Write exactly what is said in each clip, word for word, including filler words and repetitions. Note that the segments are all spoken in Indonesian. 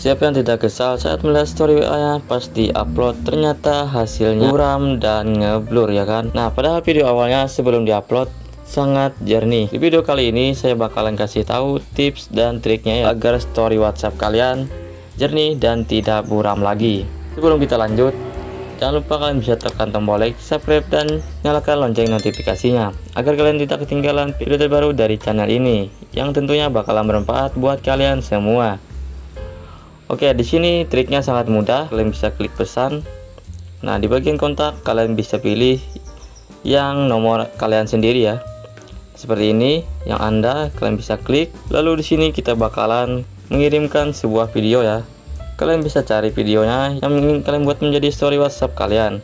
Siapa yang tidak kesal saat melihat story W A-nya pas di-upload ternyata hasilnya buram dan ngeblur ya kan. Nah, padahal video awalnya sebelum di-upload sangat jernih. Di video kali ini saya bakalan kasih tahu tips dan triknya ya agar story WhatsApp kalian jernih dan tidak buram lagi. Sebelum kita lanjut, jangan lupa kalian bisa tekan tombol like, subscribe, dan nyalakan lonceng notifikasinya agar kalian tidak ketinggalan video terbaru dari channel ini yang tentunya bakalan bermanfaat buat kalian semua. Oke, di sini triknya sangat mudah. Kalian bisa klik pesan. Nah, di bagian kontak kalian bisa pilih yang nomor kalian sendiri ya. Seperti ini, yang Anda kalian bisa klik. Lalu di sini kita bakalan mengirimkan sebuah video ya. Kalian bisa cari videonya yang ingin kalian buat menjadi story WhatsApp kalian.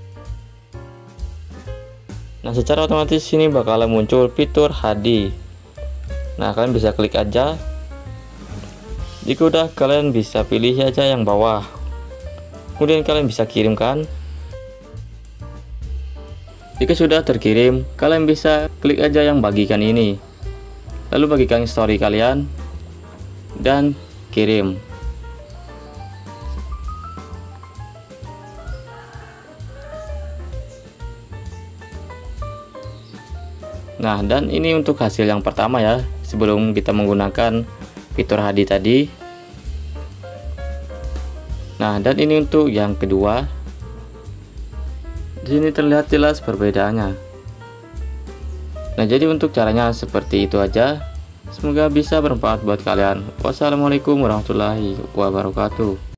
Nah, secara otomatis sini bakalan muncul fitur H D. Nah, kalian bisa klik aja. Jika udah, kalian bisa pilih aja yang bawah. Kemudian kalian bisa kirimkan. Jika sudah terkirim, kalian bisa klik aja yang bagikan ini. Lalu bagikan story kalian dan kirim. Nah, dan ini untuk hasil yang pertama ya, sebelum kita menggunakan fitur H D tadi. Nah, dan ini untuk yang kedua. Di sini terlihat jelas perbedaannya. Nah, jadi untuk caranya seperti itu aja. Semoga bisa bermanfaat buat kalian. Wassalamualaikum warahmatullahi wabarakatuh.